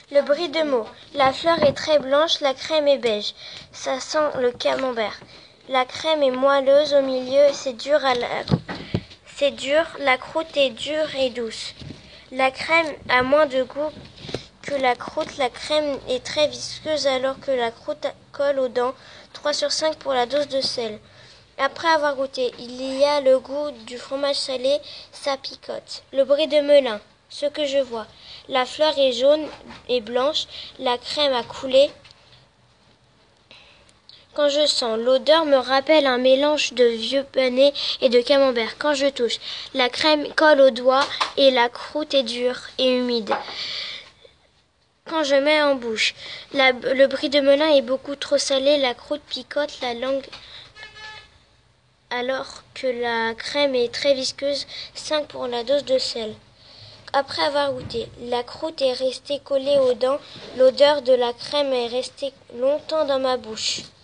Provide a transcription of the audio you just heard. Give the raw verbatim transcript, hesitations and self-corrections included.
Le brie de Meaux. La fleur est très blanche, la crème est beige. Ça sent le camembert. La crème est moelleuse au milieu, c'est dur à la... c'est dur, la croûte est dure et douce. La crème a moins de goût que la croûte, la crème est très visqueuse alors que la croûte colle aux dents. trois sur cinq pour la dose de sel. Après avoir goûté, il y a le goût du fromage salé, ça picote. Le brie de Melun, ce que je vois. La fleur est jaune et blanche, la crème a coulé. Quand je sens, l'odeur me rappelle un mélange de vieux panais et de camembert. Quand je touche, la crème colle aux doigts et la croûte est dure et humide. Quand je mets en bouche, la, le brie de Melun est beaucoup trop salé, la croûte picote, la langue alors que la crème est très visqueuse, cinq pour la dose de sel. Après avoir goûté, la croûte est restée collée aux dents, l'odeur de la crème est restée longtemps dans ma bouche.